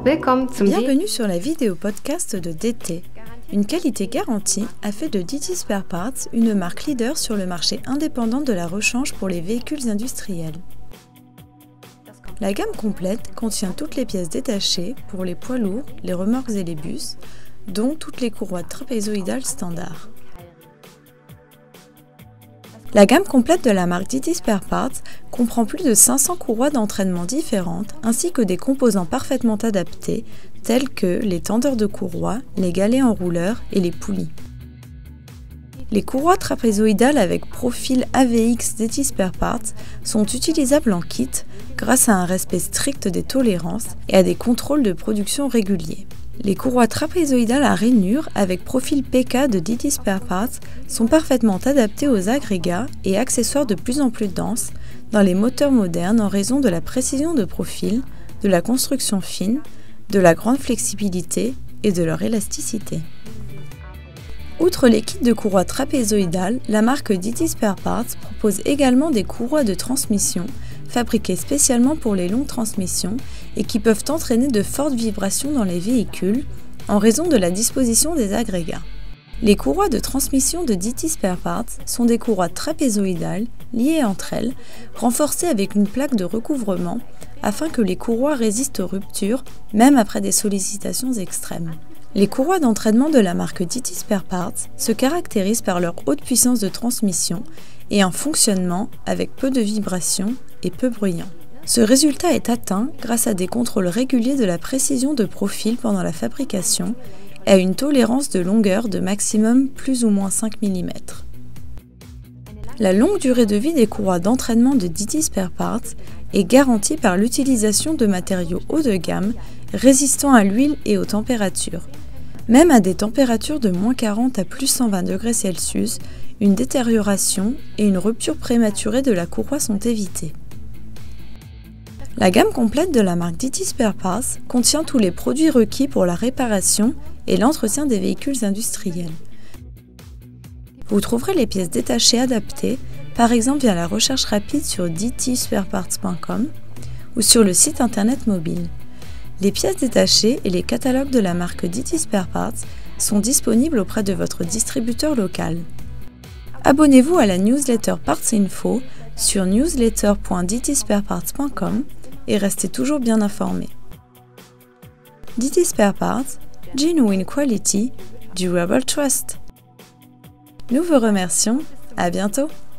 Bienvenue sur la vidéo podcast de DT. Une qualité garantie a fait de DT Spare Parts une marque leader sur le marché indépendant de la rechange pour les véhicules industriels. La gamme complète contient toutes les pièces détachées pour les poids lourds, les remorques et les bus, dont toutes les courroies trapézoïdales standards. La gamme complète de la marque DT Spare Parts comprend plus de 500 courroies d'entraînement différentes ainsi que des composants parfaitement adaptés tels que les tendeurs de courroies, les galets enrouleurs et les poulies. Les courroies trapézoïdales avec profil AVX DT Spare Parts sont utilisables en kit grâce à un respect strict des tolérances et à des contrôles de production réguliers. Les courroies trapézoïdales à rainures avec profil PK de DT Spare Parts sont parfaitement adaptées aux agrégats et accessoires de plus en plus denses dans les moteurs modernes en raison de la précision de profil, de la construction fine, de la grande flexibilité et de leur élasticité. Outre les kits de courroies trapézoïdales, la marque DT Spare Parts propose également des courroies de transmission fabriquées spécialement pour les longues transmissions et qui peuvent entraîner de fortes vibrations dans les véhicules en raison de la disposition des agrégats. Les courroies de transmission de DT Spare Parts sont des courroies trapézoïdales liées entre elles, renforcées avec une plaque de recouvrement afin que les courroies résistent aux ruptures même après des sollicitations extrêmes. Les courroies d'entraînement de la marque DT Spare Parts se caractérisent par leur haute puissance de transmission et un fonctionnement avec peu de vibrations et peu bruyant. Ce résultat est atteint grâce à des contrôles réguliers de la précision de profil pendant la fabrication et à une tolérance de longueur de maximum plus ou moins 5 mm. La longue durée de vie des courroies d'entraînement de DT Spare Parts est garantie par l'utilisation de matériaux haut de gamme résistants à l'huile et aux températures. Même à des températures de moins 40 à plus 120 degrés Celsius, une détérioration et une rupture prématurée de la courroie sont évitées. La gamme complète de la marque DT Spare Parts contient tous les produits requis pour la réparation et l'entretien des véhicules industriels. Vous trouverez les pièces détachées adaptées, par exemple via la recherche rapide sur dtspareparts.com ou sur le site internet mobile. Les pièces détachées et les catalogues de la marque DT Spare Parts sont disponibles auprès de votre distributeur local. Abonnez-vous à la newsletter Parts Info sur newsletter.dtspareparts.com et restez toujours bien informés. DT Spare Parts, Genuine Quality, Durable Trust. Nous vous remercions, à bientôt!